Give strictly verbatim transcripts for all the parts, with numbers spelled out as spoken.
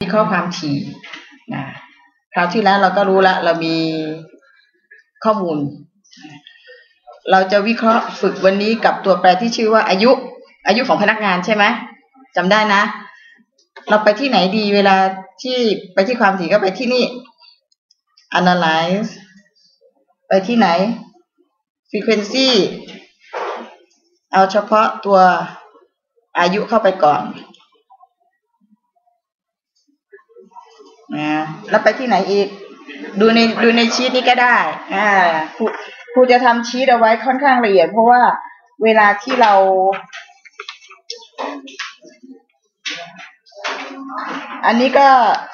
ข้อความถี่นะคราวที่แล้วเราก็รู้ละเรามีข้อมูลเราจะวิเคราะห์ฝึกวันนี้กับตัวแปรที่ชื่อว่าอายุอายุของพนักงานใช่ไหมจำได้นะเราไปที่ไหนดีเวลาที่ไปที่ความถี่ก็ไปที่นี่ analyze ไปที่ไหน frequency เอาเฉพาะตัวอายุเข้าไปก่อนนะแล้วไปที่ไหนอีกดูในดูในชีทนี้ก็ได้อ่าครูครูจะทำชีทเอาไว้ค่อนข้างละเอียดเพราะว่าเวลาที่เราอันนี้ก็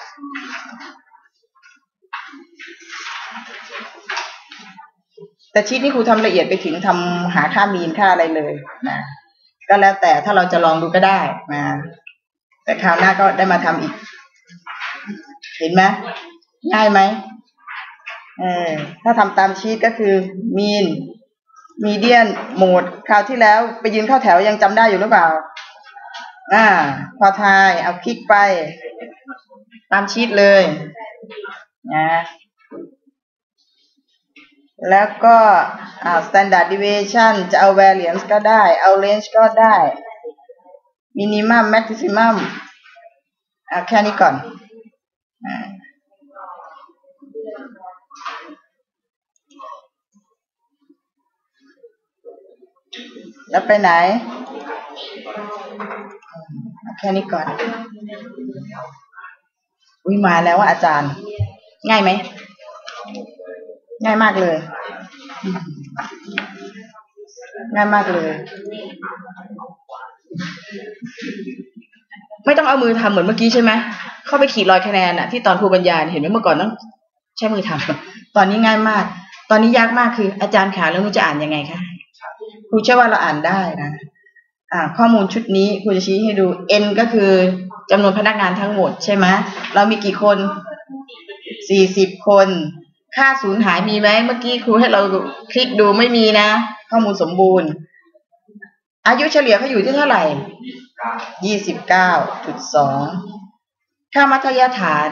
แต่ชีทนี้ครูทำละเอียดไปถึงทำหาค่ามีนค่าอะไรเลยนะก็แล้วแต่ถ้าเราจะลองดูก็ได้นะแต่คราวหน้าก็ได้มาทำอีกเห็นไหมง่ายไหมเออถ้าทำตามชีทก็คือมีนมีเดียนโหมดคราวที่แล้วไปยืนเข้าแถวยังจำได้อยู่หรือเปล่าอ่าพอทายเอาคลิกไปตามชีทเลยนะแล้วก็อ่า standard deviation จะเอา variance ก็ได้เอา range ก็ได้ minimum maximum อ่าแค่นี้ก่อนอ่าแล้วไปไหนแค่นี้ก่อนอุ้ยมาแล้วว่าอาจารย์ง่ายไหมง่ายมากเลยง่ายมากเลยไม่ต้องเอามือทำเหมือนเมื่อกี้ใช่ไหมเข้าไปขีดรอยคะแนนอะที่ตอนครูบรรยายเห็นไหมเมื่อก่อนต้องใช้มือทำตอนนี้ง่ายมากตอนนี้ยากมากคืออาจารย์ขาแล้วหนูจะอ่านยังไงคะครูเชื่อว่าเราอ่านได้นะอ่าข้อมูลชุดนี้ครูจะชี้ให้ดู n ก็คือจำนวนพนักงานทั้งหมดใช่ไหมเรามีกี่คนสี่สิบคนค่าสูญหายมีไหมเมื่อกี้ครูให้เราคลิกดูไม่มีนะข้อมูลสมบูรณ์อายุเฉลี่ยเขาอยู่ที่เท่าไหร่ยี่สิบเก้าจุดสองค่ามัธยฐาน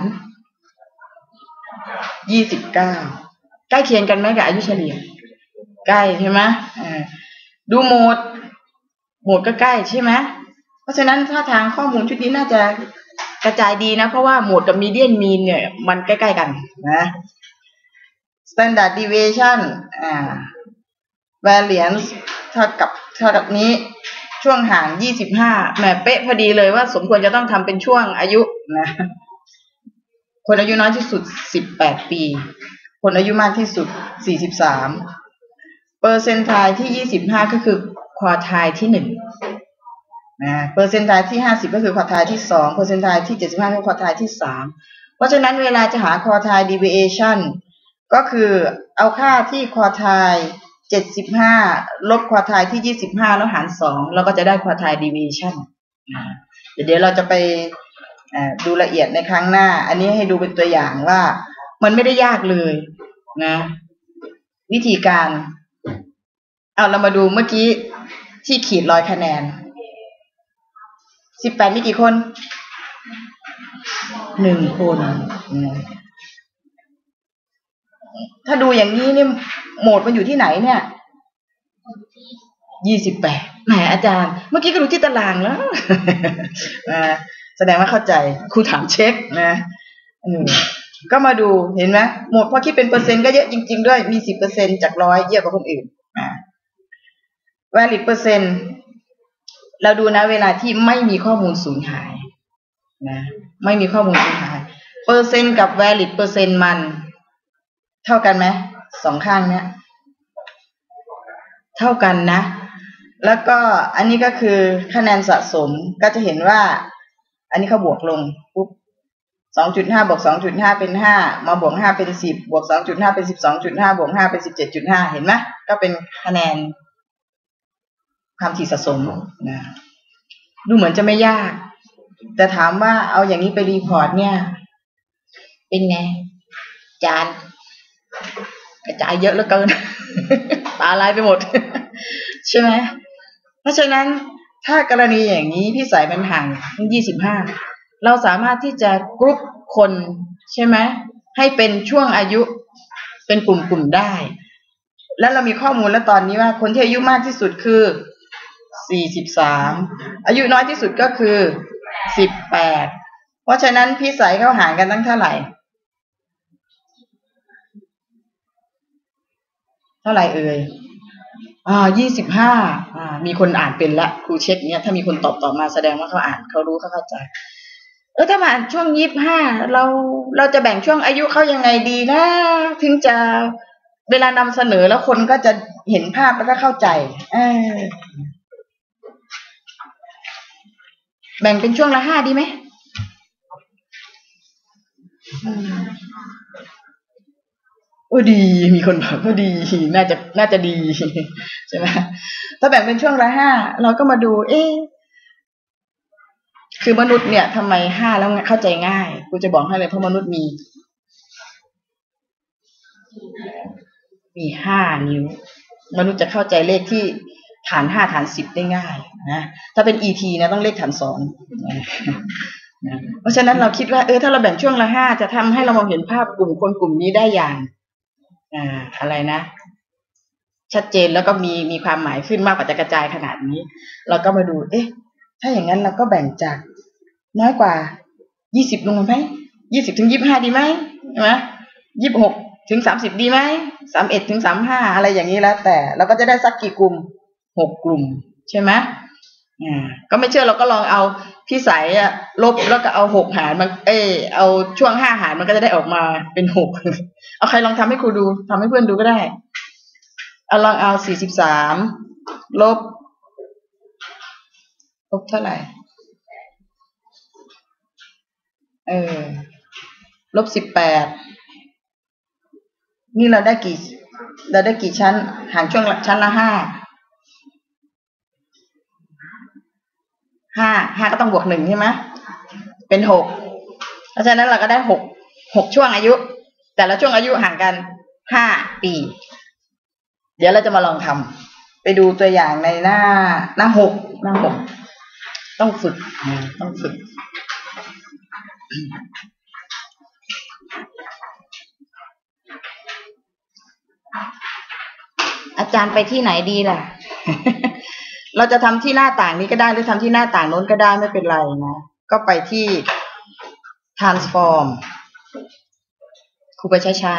ยี่สิบเก้าใกล้เคียงกันไหมกับอายุเฉลี่ยใกล้ใช่ไหมดูโหมดโหมดก็ใกล้ใช่ไหมเพราะฉะนั้นถ้าทางข้อมูลชุดนี้น่าจะกระจายดีนะเพราะว่าโหมดกับมีเดียนมีนเนี่ยมันใกล้ๆกันนะ standard deviation อ่า variance เท่ากับเท่ากับนี้ช่วงห่างยี่สิบห้าแหมเป๊ะพอดีเลยว่าสมควรจะต้องทำเป็นช่วงอายุนะคนอายุน้อยที่สุดสิบแปดปีคนอายุมากที่สุดสี่สิบสามเปอร์เซนต์ไทล์ที่ยี่สิบห้าก็คือควอไทล์ที่หนึ่งนะเปอร์เซนต์ไทล์ที่ห้าสิบก็คือควอไทล์ที่สองเปอร์เซนต์ไทล์ที่เจ็ดสิบห้าคือควอไทล์ที่สามเพราะฉะนั้นเวลาจะหาควอไทล์ deviation ก็คือเอาค่าที่ควอไทล์เจ็ดสิบห้าลบควอไทล์ที่ยี่สิบห้าแล้วหารสองเราก็จะได้ควอไทล์ deviation เดี๋ยวเราจะไปดูละเอียดในครั้งหน้าอันนี้ให้ดูเป็นตัวอย่างว่ามันไม่ได้ยากเลยนะวิธีการเอาเรามาดูเมื่อกี้ที่ขีดรอยคะแนนสิบแปดมีกี่คนหนึ่งคนถ้าดูอย่างนี้นี่โหมดมันอยู่ที่ไหนเนี่ยยี่สิบแปดแหมอาจารย์เมื่อกี้ก็ดูที่ตารางแล้วนะแสดงว่าเข้าใจครูถามเช็คนะก็มาดูเห็นไหมโหมดพอคิดเป็นเปอร์เซ็นต์ก็เยอะจริงๆด้วยมีสิบเปอร์เซ็นต์จากร้อยเยอะกว่าคนอื่นนะ valid เปอร์เซ็นต์เราดูนะเวลาที่ไม่มีข้อมูลสูญหายนะไม่มีข้อมูลสูญหายเปอร์เซ็นต์กับ valid เปอร์เซ็นต์มันเท่ากันไหมสองข้างเนี้ยเท่ากันนะแล้วก็อันนี้ก็คือคะแนนสะสมก็จะเห็นว่าอันนี้เขาบวกลงปุ๊บ สองจุดห้า บวก สองจุดห้า เป็นห้ามาบวกห้าเป็นสิบบวก สองจุดห้า เป็น สิบสองจุดห้า บวกห้าเป็น สิบเจ็ดจุดห้า เห็นไหมก็เป็นคะแนนความถี่สะสมนะดูเหมือนจะไม่ยากแต่ถามว่าเอาอย่างนี้ไปรีพอร์ตเนี่ยเป็นไงจานกระจายเยอะเหลือเกิน ตาลายไปหมด ใช่ไหมเพราะฉะนั้นถ้ากรณีอย่างนี้พี่สายมันห่างยี่สิบห้าเราสามารถที่จะกรุ๊ปคนใช่ไหมให้เป็นช่วงอายุเป็นกลุ่มๆได้แล้วเรามีข้อมูลแล้วตอนนี้ว่าคนที่อายุมากที่สุดคือสี่สิบสามอายุน้อยที่สุดก็คือสิบแปดเพราะฉะนั้นพี่ใสเขาห่างกันตั้งเท่าไหร่เท่าไหร่เอ่ยอ่ายี่สิบห้าอ่ามีคนอ่านเป็นละครูเช็คเนี้ยถ้ามีคนตอบตอบมาแสดงว่าเขาอ่านเขารู้เขาเข้าใจเออถ้ามาช่วงยี่สิบห้าเราเราจะแบ่งช่วงอายุเขายังไงดีนะถึงจะเวลานำเสนอแล้วคนก็จะเห็นภาพแล้วก็เข้าใจเออแบ่งเป็นช่วงละห้าดีไหมโอ้ดีมีคนบอกว่าดีน่าจะน่าจะดีใช่ไหมถ้าแบ่งเป็นช่วงละห้าเราก็มาดูเอ๊ะคือมนุษย์เนี่ยทำไมห้าแล้วเข้าใจง่ายกูจะบอกให้เลยเพราะมนุษย์มีมีห้านิ้วมนุษย์จะเข้าใจเลขที่ฐานห้าฐานสิบได้ง่ายนะถ้าเป็น อี ที นะต้องเลขฐานสองนะเพราะฉะนั้นเราคิดว่าเออถ้าเราแบ่งช่วงละห้าจะทำให้เรามองเห็นภาพกลุ่มคนกลุ่มนี้ได้อย่างอ่าอะไรนะชัดเจนแล้วก็มีมีความหมายขึ้นมากกว่าจะกระจายขนาดนี้เราก็มาดูเอ๊ะถ้าอย่างนั้นเราก็แบ่งจากน้อยกว่ายี่สิบลงมาไหมยี่สิบถึงยี่สิบห้าดีไหมใช่ไหมยี่สิบหกถึงสามสิบดีไหมสามเอ็ดถึงสามห้าอะไรอย่างนี้แล้วแต่เราก็จะได้สักกี่กลุ่มหกกลุ่มใช่ไหมอ่าก็ไม่เชื่อเราก็ลองเอาพี่สายอะลบแล้วก็เอาหกหารมันเออเอาช่วงห้าหารมันก็จะได้ออกมาเป็นหกเอาใครลองทำให้ครูดูทำให้เพื่อนดูก็ได้เอาลองเอาสี่สิบสามลบลบเท่าไหร่เออลบสิบแปดนี่เราได้กี่เราได้กี่ชั้นหารช่วงชั้นละห้าห้าห้าก็ต้องบวกหนึ่งใช่ไหมเป็นหกเพราะฉะนั้นเราก็ได้หกหกช่วงอายุแต่ละช่วงอายุห่างกันห้าปีเดี๋ยวเราจะมาลองทำไปดูตัวอย่างในหน้าหน้าหกหน้าหกต้องฝึกต้องฝึกอาจารย์ไปที่ไหนดีล่ะ เราจะทำที่หน้าต่างนี้ก็ได้หรือทำที่หน้าต่างโน้นก็ได้ไม่เป็นไรนะก็ไปที่ transform ครูไปช้า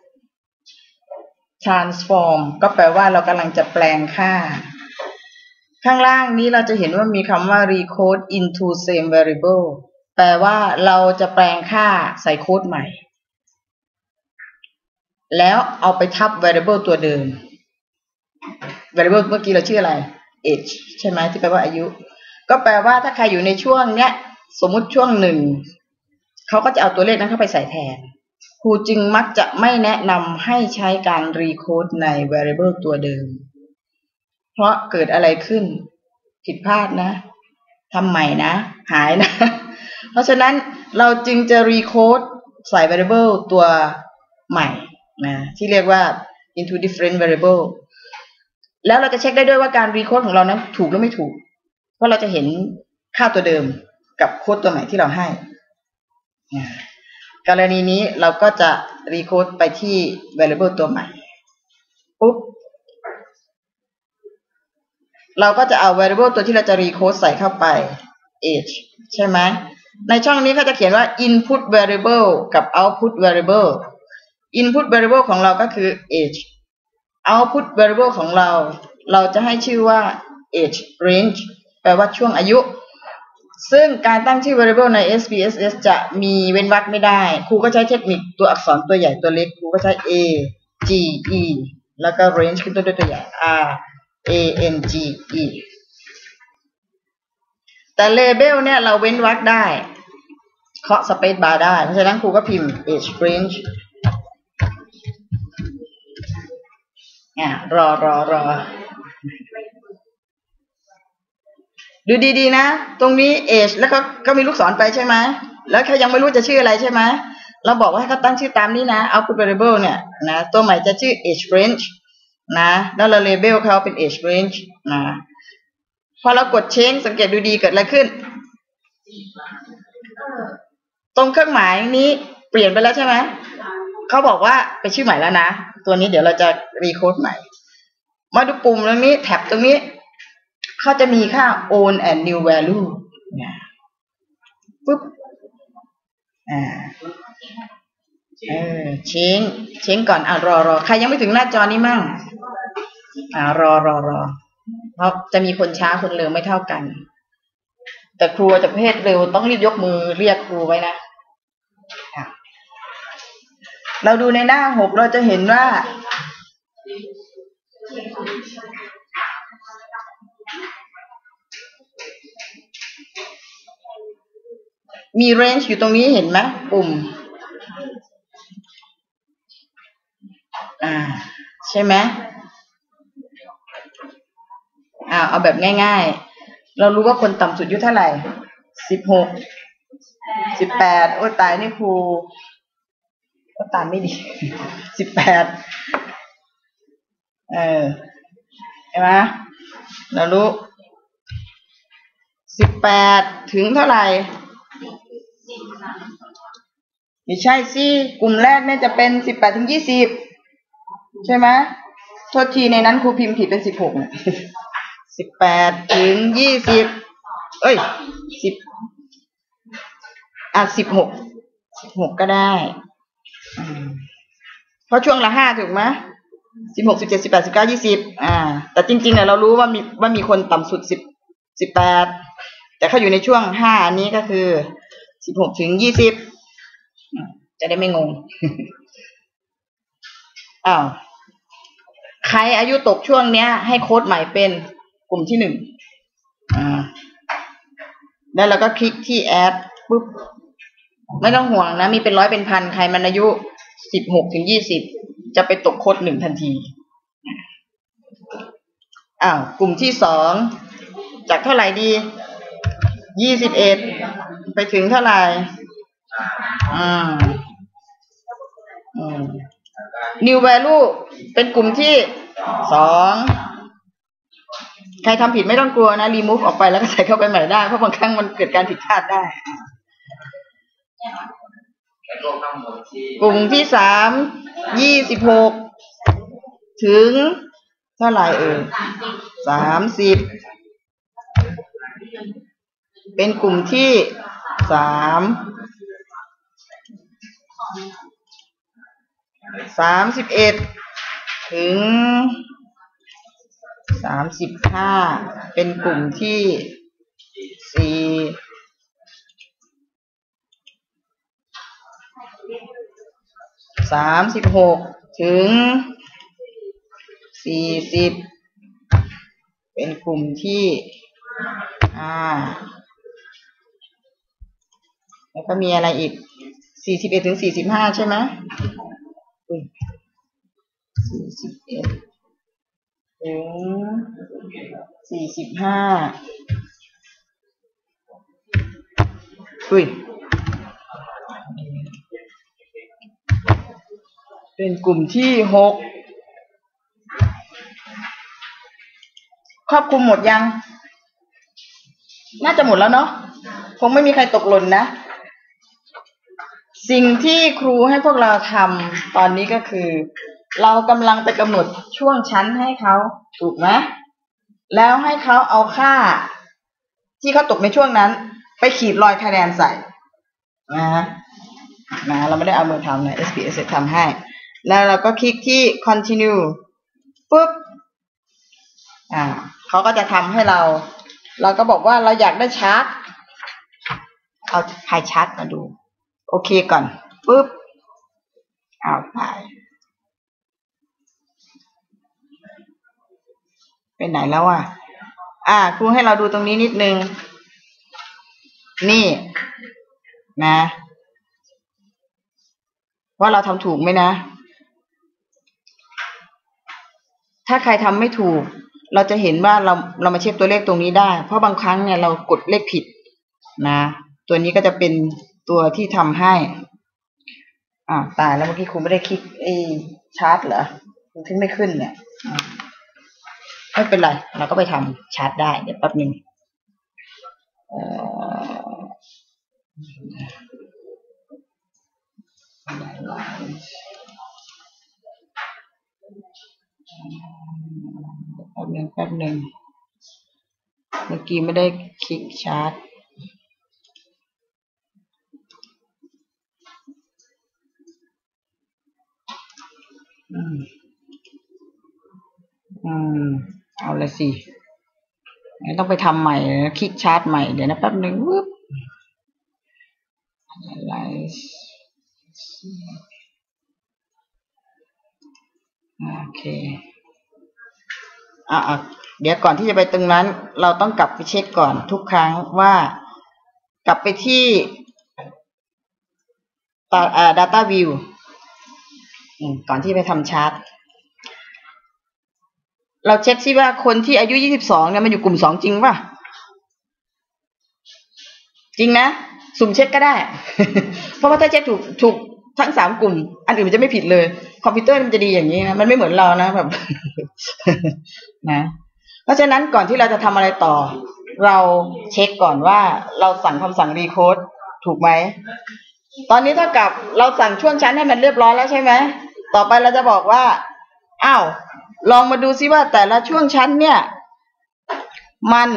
ๆ transform ก็แปลว่าเรากำลังจะแปลงค่าข้างล่างนี้เราจะเห็นว่ามีคำว่า recode into same variable แปลว่าเราจะแปลงค่าใส่โค้ดใหม่แล้วเอาไปทับ variable ตัวเดิม variable เมื่อกี้เราชื่ออะไร age ใช่ไหมที่แปลว่าอายุก็แปลว่าถ้าใครอยู่ในช่วงเนี้ยสมมุติช่วงหนึ่งเขาก็จะเอาตัวเลขนั้นเข้าไปใส่แทนครูจึงมักจะไม่แนะนำให้ใช้การ recode ใน variable ตัวเดิมเพราะเกิดอะไรขึ้นผิดพลาดนะทำใหม่นะหายนะเพราะฉะนั้นเราจึงจะ recode ใส่ variable ตัวใหม่นะที่เรียกว่า into different variable แล้วเราจะเช็คได้ด้วยว่าการ recode ของเรานั้นถูกหรือไม่ถูกเพราะเราจะเห็นค่าตัวเดิมกับโค้ดตัวใหม่ที่เราให้กรณีนี้เราก็จะ recode ไปที่ variable ตัวใหม่ปุ๊บเราก็จะเอา variable ตัวที่เราจะ recode ใส่เข้าไป age ใช่ไหมในช่องนี้เขาจะเขียนว่า input variable กับ output variable input variable ของเราก็คือ age output variable ของเราเราจะให้ชื่อว่า age range แปลว่าช่วงอายุซึ่งการตั้งชื่อ variable ใน เอส พี เอส เอส จะมีเว้นวรรคไม่ได้ครูก็ใช้เทคนิคตัวอักษรตัวใหญ่ตัวเล็กครูก็ใช้ a g e แล้วก็ range ขึ้นต้นด้วยตัวใหญ่ r a n g e แต่ label เนี่ยเราเว้นวรรคได้เคาะ space bar ได้เพราะฉะนั้นครูก็พิมพ์ age range อ่ารอรอรอดูดีๆนะตรงนี้ age แล้วก็ก็มีลูกศรไปใช่ไหมแล้วเขายังไม่รู้จะชื่ออะไรใช่ไหมเราบอกว่าให้เขาตั้งชื่อตามนี้นะ output variable เนี่ยนะตัวใหม่จะชื่อ age range นะแล้วเรา label เขาเป็น age range นะพอเรากด change สังเกตดูดีเกิดอะไรขึ้นตรงเครื่องหมายนี้เปลี่ยนไปแล้วใช่ไหมเขาบอกว่าเป็นชื่อใหม่แล้วนะตัวนี้เดี๋ยวเราจะรีโค้ดใหม่มาดูปุ่มตรงนี้แท็บตรงนี้เขาจะมีค่า own and new value นะปุ๊บอ่าเออเช้งเช้งก่อนอ่ะรอรอใครยังไม่ถึงหน้าจอนี้มั่งอ่ารอรอรอเพราะจะมีคนช้าคนเร็วไม่เท่ากันแต่ครูจะประเภทเร็วต้องรีบยกมือเรียกครูไว้นะเราดูในหน้าหกเราจะเห็นว่ามี range อยู่ตรงนี้เห็นไหมปุ่มอ่าใช่ไหมอ่าเอาแบบง่ายๆเรารู้ว่าคนต่ำสุดอยู่เท่าไหร่สิบหกสิบแปดโอ้ตายนี่ครูก็ตามไม่ดีสิบแปดเออใช่ไหมเรารู้สิบแปดถึงเท่าไหร่ไม่ใช่สิกลุ่มแรกเนี่ยจะเป็นสิบแปดถึงยี่สิบใช่ไหมโทษทีในนั้นครูพิมพ์ผิดเป็นสิบหกสิบแปดถึงยี่สิบเอ้ยสิบอ่ะสิบหกสิบหกก็ได้เพราะช่วงละห้าถูกไหมสิบหกสิบเจ็ดสิบแปดสิบเก้ายี่สิบอ่าแต่จริงๆเนี่ยเรารู้ว่ามีว่ามีคนต่ำสุดสิบสิบแปดแต่เขาอยู่ในช่วงห้าอันนี้ก็คือสิบหกถึงยี่สิบจะได้ไม่งงอ้าวใครอายุตกช่วงเนี้ยให้โค้ดใหม่เป็นกลุ่มที่หนึ่งอ่าแล้วเราก็คลิกที่ add ปุ๊บไม่ต้องห่วงนะมีเป็นร้อยเป็นพันใครมันอายุสิบหกถึงยี่สิบจะไปตกโค้ดหนึ่งทันทีอ้าวกลุ่มที่สองจากเท่าไหร่ดียี่สิบเอ็ดไปถึงเท่าไหร่อ่าอืม new value เป็นกลุ่มที่สองใครทำผิดไม่ต้องกลัวนะ remove ออกไปแล้วก็ใส่เข้าไปใหม่ได้เพราะบางครั้งมันเกิดการผิดพลาดได้กลุ่มที่สามยี่สิบหกถึงเท่าไหร่เอ่ยสามสิบเป็นกลุ่มที่สามสามสิบเอ็ดถึงสามสิบห้าเป็นกลุ่มที่สี่สามสิบหกถึงสี่สิบเป็นกลุ่มที่อ่าแล้วก็มีอะไรอีกสี่สิบเอ็ดถึงสี่สิบห้าใช่ไหมสี่สิบเอ็ดถึงสี่สิบห้าอุ้ยเป็นกลุ่มที่หกครอบคลุมหมดยังน่าจะหมดแล้วเนาะคงไม่มีใครตกหล่นนะสิ่งที่ครูให้พวกเราทำตอนนี้ก็คือเรากำลังไปกำหนดช่วงชั้นให้เขาถูกไหมแล้วให้เขาเอาค่าที่เขาตกในช่วงนั้นไปขีดรอยคะแนนใส่นะนะเราไม่ได้เอามือทำนะ เอส พี เอส ทำให้แล้วเราก็คลิกที่ continue ปุ๊บอ่าเขาก็จะทำให้เราเราก็บอกว่าเราอยากได้ชาร์ตเอาพายชาร์ตมาดูโอเคก่อนปุ๊บเอาไปไปไหนแล้วอ่ะอ่าครูให้เราดูตรงนี้นิดนึงนี่นะว่าเราทำถูกไหมนะถ้าใครทำไม่ถูกเราจะเห็นว่าเราเรามาเช็คตัวเลขตรงนี้ได้เพราะบางครั้งเนี่ยเรากดเลขผิดนะตัวนี้ก็จะเป็นตัวที่ทำให้อ่าตายแล้วเมื่อกี้ครูไม่ได้คลิกไอ้ชาร์ตเหรอมันถึงไม่ขึ้นเนี่ยไม่เป็นไรเราก็ไปทำชาร์ตได้เดี๋ยวแป๊บนึงแป๊บหนึ่งแป๊บหนึ่งเมื่อกี้ไม่ได้คลิกชาร์จอืมอืมเอาละสิต้องไปทำใหม่คลิกชาร์จใหม่เดี๋ยวนะแป๊บหนึ่งวึบอะไรโอเคอ่ะเดี๋ยวก่อนที่จะไปตรงนั้นเราต้องกลับไปเช็คก่อนทุกครั้งว่ากลับไปที่ Data View ก่อนที่ไปทำชาร์ตเราเช็คซิว่าคนที่อายุยี่สิบสองเนี่ยมันอยู่กลุ่มสองจริงป่ะจริงนะสุ่มเช็คก็ได้ เพราะว่าถ้าเช็คถูกถูกทั้งสามกลุ่มอันอื่นมันจะไม่ผิดเลยคอมพิวเตอร์มันจะดีอย่างนี้นะมันไม่เหมือนเรานะแบบ นะเพราะฉะนั้นก่อนที่เราจะทำอะไรต่อเราเช็คก่อนว่าเราสั่งคำสั่งรีโค้ดถูกไหมตอนนี้เท่ากับเราสั่งช่วงชั้นให้มันเรียบร้อยแล้วใช่ไหมต่อไปเราจะบอกว่าอ้าวลองมาดูซิว่าแต่ละช่วงชั้นเนี่ยมัน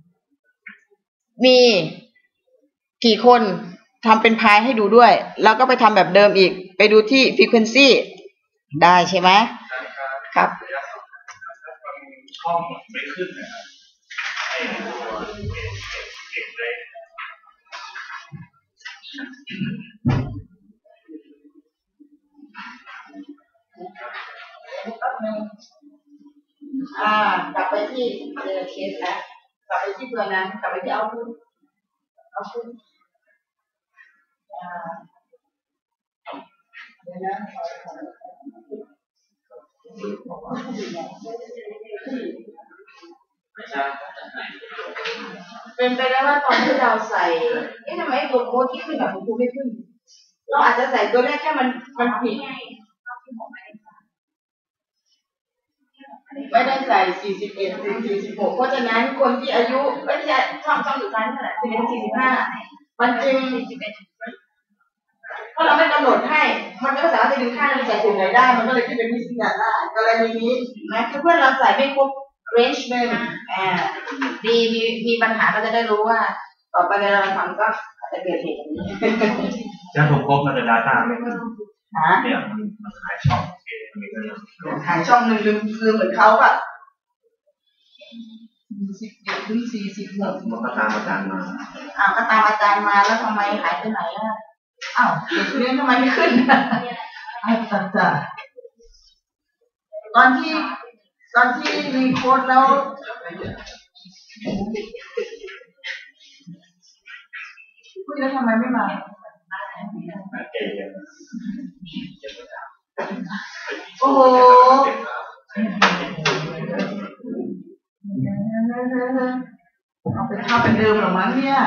มีกี่คนทำเป็นพายให้ดูด้วยแล้วก็ไปทำแบบเดิมอีกไปดูที่ frequency ได้ใช่ไหมครับข้อมูลไม่ขึ้นนะครับให้ตัวเก็บเลยอ่ากลับไปที่เจอเคสแล้วกลับไปที่ตัวนั้นกลับไปที่เอาพุทเอาพุทอ่าเดี๋ยวนะเป็นไปได้ว่าตอนที่เราใส่เอ๊ะทำไมตัวโค้ดที่ขึ้นแบบของคุณไม่ขึ้นเราอาจจะใส่ตัวแรกแค่มันมันผิดไม่ได้ใส่สี่สิบเอ็ดถึงสี่สิบหกเพราะฉะนั้นคนที่อายุไม่ใช่ช่องช่องอยู่ซ้ายเท่าไหร่สี่สิบสี่สิบห้ามันจึงเพราะเราไม่กำหนดให้มันก็สามารถจะดึงค่ามันใส่ถุงไหนได้มันก็เลยขึ้นเป็นมิสซิ่งได้กรณีนี้นะคือเพื่อนเราใส่ไม่ครบเรนจ์หนึ่งอ่าดีมีมีปัญหาก็จะได้รู้ว่าต่อไปเวลาเราทำก็อาจจะเกิดเหตุอย่างนี้จะถูกครบมันจะ data ไม่ขึ้นเนี่ยมันมันขายช่องขายช่องหนึ่งลืมลืมเหมือนเขาอะสิบเอ็ดถึงสี่สิบหกมันก็ตามอาจารย์มาอ้าวก็ตามอาจารย์มาแล้วทำไมหายไปไหนอ่ะอ้าวเด็กเรียนทำไมไม่ขึ้นไอ้ตัดจ้ะตอนที่ตอนที่รีโค้ดแล้วคุยแล้วทำไมไม่มาโอ้โหเอาเป็นข้าวเป็นเดิมหรอมั้งเนี่ย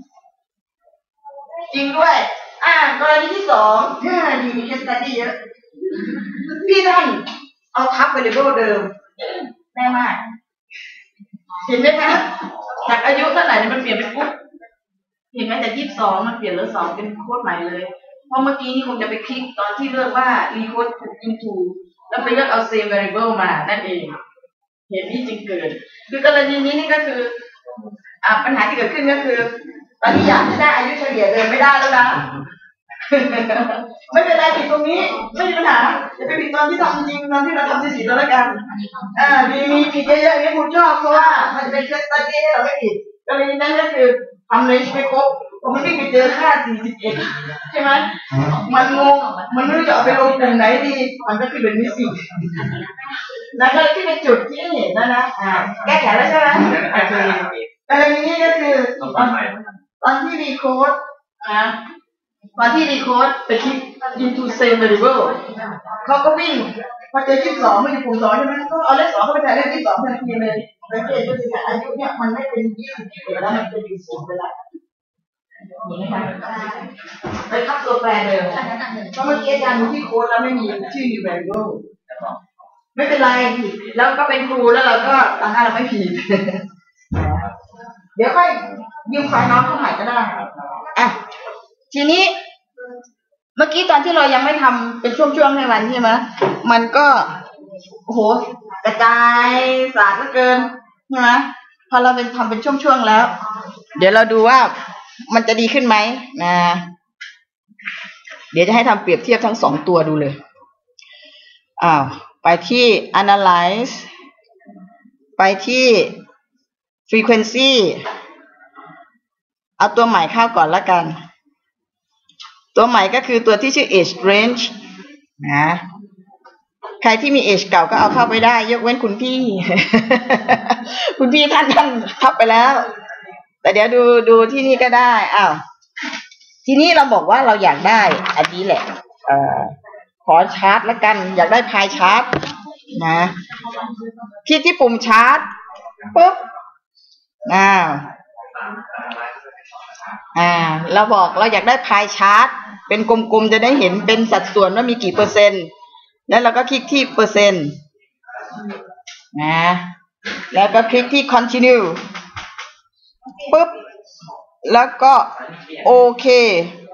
จริงด้วยอ่ากรณีที่สองดีมีเคสสตั๊ดดี้เยอะพี่ท่านเอาทับ variable เดิมแน่มากเห็นไหมคะจากอายุเท่าไหร่มันเปลี่ยนเป็นปุ๊บเห็นไหมจากยี่สิบสองมันเปลี่ยนเหลือสองเป็นโค้ดใหม่เลยเพราะเมื่อกี้นี่คงจะไปคลิกตอนที่เลือกว่า recode into แล้วไปเลือกเอา same variable มานั่นเองเหตุนี้จึงเกิดคือกรณีนี้นี่ก็คืออ่าปัญหาที่เกิดขึ้นก็คือตอนนี้อยากจะได้อายุเฉลี่ยเดิมไม่ได้แล้วนะไม่เป็นไรผิดตรงนี้ไม่มีปัญหาจะไปผิดตอนที่ทำจริงตอนที่เราทำจริงแล้วกันอ่ามีมีผิดเยอะๆนี่คุณชอบเพราะว่ามันจะเป็นเคสตั๊ดดี้ให้เราไม่ผิดกรณีนั้นก็คือทำเลยไม่ครบผมไม่ได้ไปเจอค่าสี่สิบเอ็ดใช่ไหมมันงงมันไม่รู้จะเอาไปลงกลุ่มไหนดีมันก็คือเป็นมิสซิ่งแล้วก็ที่เป็นจุดที่เห็นนะนะอ่าแก้ไขแล้วใช่ไหมโอเคกรณีนี้ก็คือตอนตอนที่รีโค้ดนะตอนที่รีโค้ดไปคลิก into same variable เขาก็วิ่งพอเจอยี่สิบสองมันอยู่กลุ่มสองใช่ไหมก็เอาเลขสองเข้าไปแทนเลขยี่สิบสองทันทีเลยสังเกตดูสิอายุเนี่ยมันไม่เป็นยี่สิบแล้วมันเป็นยี่สิบไปแล้วเห็นไหมคะไปทับตัวแปรเดิมเพราะเมื่อกี้อาจารย์ดูที่โค้ดแล้วไม่มีชื่อ variable ไม่เป็นไรแล้วก็เป็นครูแล้วเราก็ตั้งค่าเราไม่ผิดเดี๋ยวค่อยยืมไฟล์น้องเข้าใหม่ก็ได้อ่ะทีนี้เมื่อกี้ตอนที่เรายังไม่ทำเป็นช่วงๆในวันใช่ไหมมันก็โอ้โหกระจายสาดเหลือเกินใช่ไหมพอเราเป็นทำเป็นช่วงๆแล้วเดี๋ยวเราดูว่ามันจะดีขึ้นไหมนะเดี๋ยวจะให้ทำเปรียบเทียบทั้งสองตัวดูเลยอ้าวไปที่ analyze ไปที่ frequency เอาตัวใหม่เข้าก่อนละกันตัวใหม่ก็คือตัวที่ชื่อ age range นะใครที่มี age เก่าก็เอาเข้าไปได้ยกเว้นคุณพี่ คุณพี่ท่านท่านทับไปแล้วแต่เดี๋ยวดูดูที่นี่ก็ได้อ้าวทีนี้เราบอกว่าเราอยากได้อันนี้แหละเอ่อขอชาร์ตละกันอยากได้พายชาร์ตนะคลิกที่ปุ่มชาร์ตปุ๊บอ้าวอ่าเราบอกเราอยากได้พายชาร์ตเป็นกลมๆจะได้เห็นเป็นสัดส่วนว่ามีกี่เปอร์เซ็นต์แล้วเราก็คลิกที่เปอร์เซ็นต์นะแล้วก็คลิกที่ continue ปุ๊บแล้วก็โอเค